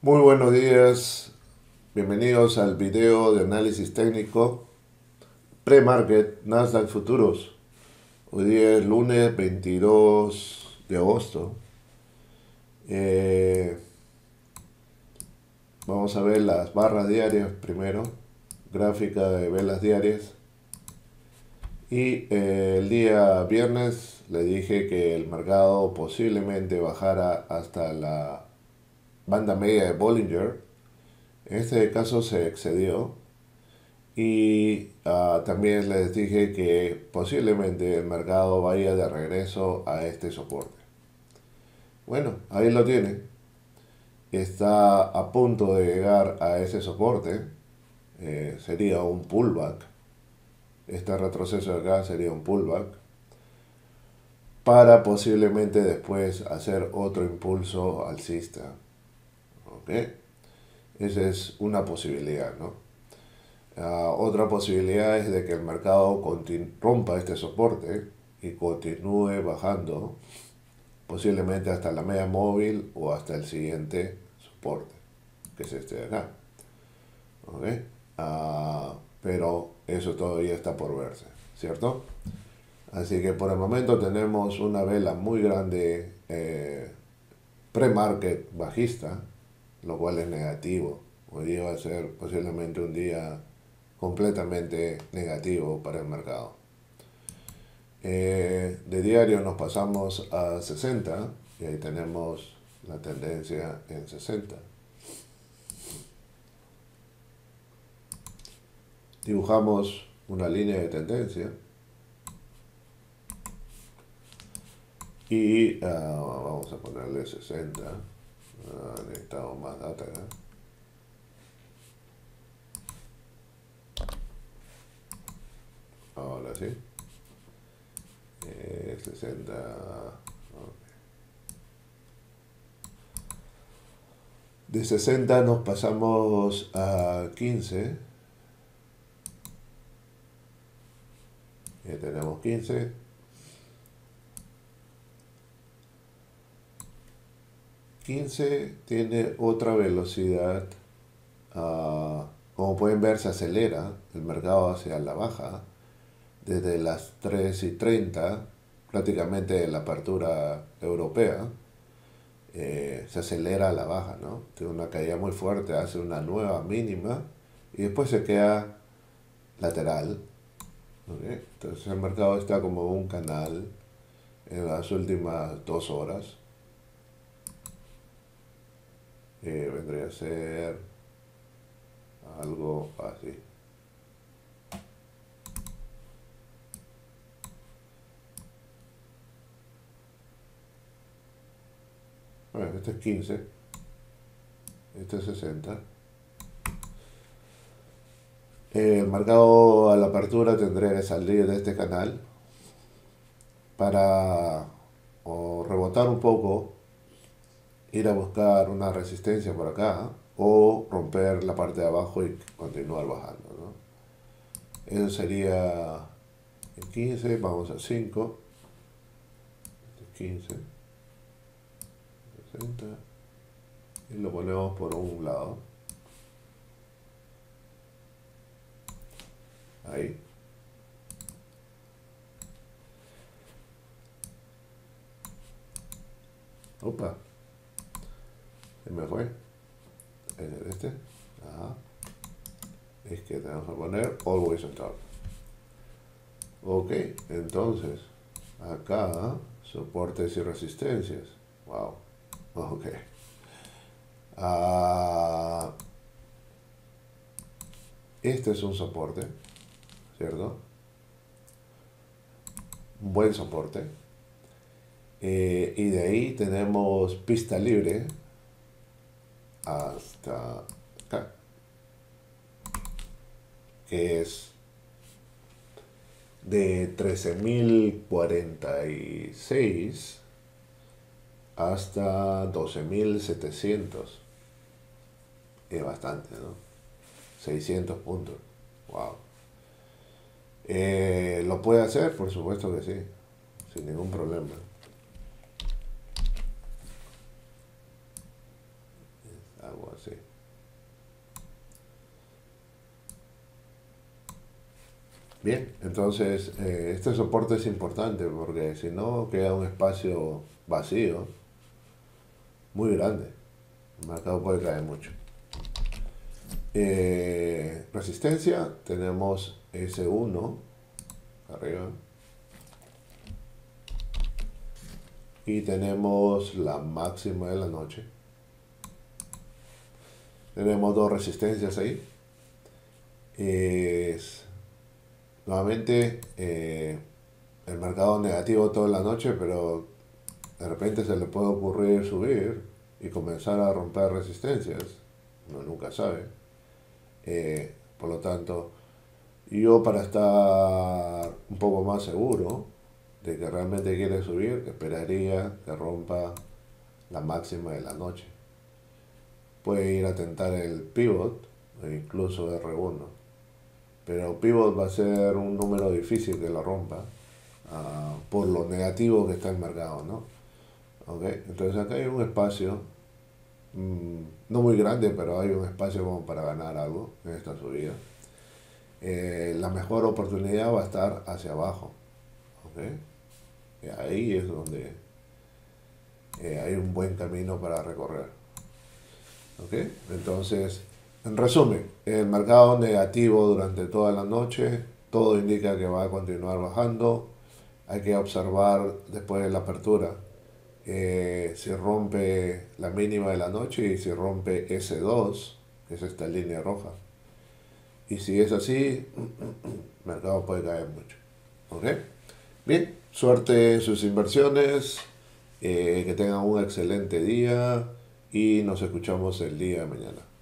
Muy buenos días, bienvenidos al video de análisis técnico pre-market Nasdaq Futuros. Hoy día es lunes 22 de agosto. Eh, Vamos a ver las barras diarias primero, gráfica de velas diarias. Y el día viernes le dije que el mercado posiblemente bajara hasta la banda media de Bollinger. En este caso se excedió. Y también les dije que posiblemente el mercado vaya de regreso a este soporte. Bueno, ahí lo tienen. Está a punto de llegar a ese soporte. Sería un pullback. Este retroceso de acá sería un pullback. Para posiblemente después hacer otro impulso alcista. ¿Ok? Esa es una posibilidad, ¿no? Otra posibilidad es de que el mercado rompa este soporte y continúe bajando, posiblemente hasta la media móvil o hasta el siguiente soporte, que es este de acá. ¿Okay? Pero eso todavía está por verse, ¿cierto? Así que por el momento tenemos una vela muy grande pre-market bajista, lo cual es negativo. Hoy día va a ser posiblemente un día completamente negativo para el mercado. De diario nos pasamos a 60 y ahí tenemos la tendencia en 60. Dibujamos una línea de tendencia y vamos a ponerle 60. Necesitamos más data acá. Ahora sí. 60. Okay. De 60 nos pasamos a 15. Ya tenemos 15. Tiene otra velocidad. Como pueden ver, se acelera el mercado hacia la baja desde las 3:30, prácticamente la apertura europea. Se acelera a la baja, ¿no? Tiene una caída muy fuerte, hace una nueva mínima y después se queda lateral. ¿Okay? Entonces el mercado está como un canal en las últimas 2 horas. Vendría a ser algo así. Bueno, este es 15, este es 60. El mercado a la apertura tendría que salir de este canal para rebotar un poco, ir a buscar una resistencia por acá o romper la parte de abajo y continuar bajando, ¿no? Eso sería el 15, vamos a 5, 15, 60 y lo ponemos por un lado. Ahí. Opa. Se me fue. ¿Es este? Ajá. Es que tenemos que poner always on top. Ok, entonces acá soportes y resistencias. Wow. Ok. Este es un soporte, ¿cierto? Un buen soporte. Y de ahí tenemos pista libre hasta acá, que es de 13.046 hasta 12.700. Es bastante, ¿no? 600 puntos. Wow. ¿Lo puede hacer? Por supuesto que sí, sin ningún problema. algo así. Bien, entonces este soporte es importante porque si no queda un espacio vacío muy grande. El mercado puede caer mucho. Resistencia, tenemos S1 arriba y tenemos la máxima de la noche. Tenemos dos resistencias ahí. Nuevamente el mercado negativo toda la noche, pero de repente se le puede ocurrir subir y comenzar a romper resistencias. Uno nunca sabe. Por lo tanto, yo para estar un poco más seguro de que realmente quiere subir, esperaría que rompa la máxima de la noche. Puede ir a tentar el pivot e incluso R1. Pero pivot va a ser un número difícil que lo rompa por lo negativo que está el mercado, ¿no? ¿Okay? Entonces acá hay un espacio, no muy grande, pero hay un espacio como para ganar algo en esta subida. La mejor oportunidad va a estar hacia abajo. ¿Okay? Y ahí es donde hay un buen camino para recorrer. ¿Okay? Entonces, en resumen, el mercado negativo durante toda la noche, todo indica que va a continuar bajando. Hay que observar después de la apertura si rompe la mínima de la noche y si rompe S2, que es esta línea roja. Y si es así, el mercado puede caer mucho. ¿Ok? Bien, suerte en sus inversiones, que tengan un excelente día y nos escuchamos el día de mañana.